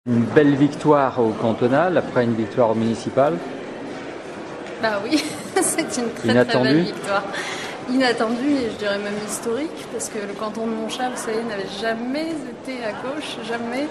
Une belle victoire au cantonal après une victoire au municipal. Bah oui, c'est une très belle victoire. Inattendue et je dirais même historique, parce que le canton de Montchat, vous savez, n'avait jamais été à gauche, jamais.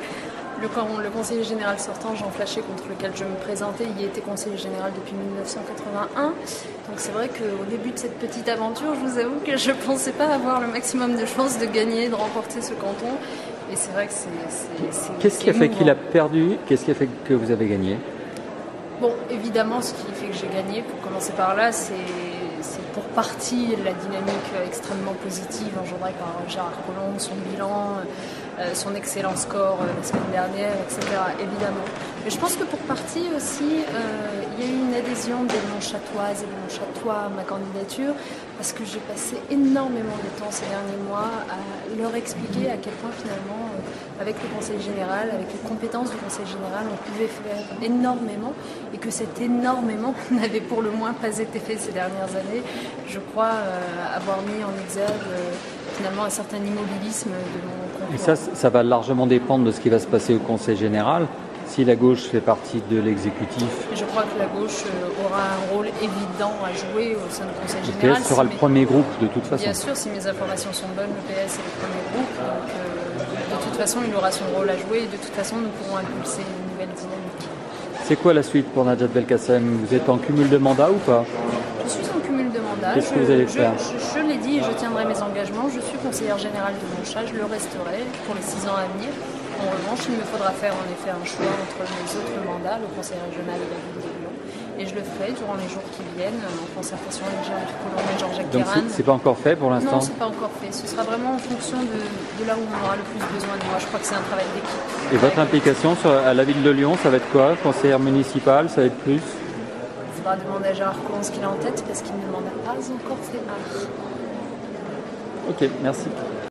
Le conseiller général sortant, Jean Flachet, contre lequel je me présentais, il était conseiller général depuis 1981. Donc c'est vrai qu'au début de cette petite aventure, je vous avoue que je ne pensais pas avoir le maximum de chances de gagner, de remporter ce canton. Et c'est vrai que c'est Qu'est-ce qui a fait qu'il a perdu? Qu'est-ce qui a fait que vous avez gagné? Bon, évidemment, ce qui fait que j'ai gagné, pour commencer par là, c'est pour partie la dynamique extrêmement positive engendrée par Gérard Collomb, son bilan, son excellent score la semaine dernière, etc. Évidemment. Mais je pense que pour partie aussi, il y a eu une adhésion des Montchatoises et des Montchatois à ma candidature, parce que j'ai passé énormément de temps ces derniers mois à leur expliquer à quel point finalement, avec le Conseil général, avec les compétences du Conseil général, on pouvait faire énormément, et que cet énormément n'avait pour le moins pas été fait ces dernières années. Je crois avoir mis en exergue finalement un certain immobilisme de mon concurrent. Et ça va largement dépendre de ce qui va se passer au Conseil général. Si la gauche fait partie de l'exécutif. Je crois que la gauche aura un rôle évident à jouer au sein du Conseil général. Le PS sera le premier groupe de toute façon. Bien sûr, si mes informations sont bonnes, le PS est le premier groupe. Donc, de toute façon, il aura son rôle à jouer et de toute façon, nous pourrons impulser une nouvelle dynamique. C'est quoi la suite pour Najat Belkacem? Vous êtes en cumul de mandat ou pas? Je suis en cumul de mandat. Qu'est-ce que vous allez faire? Je l'ai dit et je tiendrai mes engagements. Je suis conseillère générale de Montchat, je le resterai pour les 6 ans à venir. En revanche, il me faudra faire en effet un choix entre mes autres mandats, le conseil régional et la ville de Lyon. Et je le ferai durant les jours qui viennent, en concertation avec Gérard Collomb et Jean-Jacques Guérin. Donc c'est pas encore fait pour l'instant? Non, c'est pas encore fait. Ce sera vraiment en fonction de là où on aura le plus besoin de moi. Je crois que c'est un travail d'équipe. Et votre implication à la ville de Lyon, ça va être quoi? Conseillère municipale, ça va être plus? Il faudra demander à Gérard Collomb ce qu'il a en tête, parce qu'il ne m'en a pas encore fait part. Ok, merci.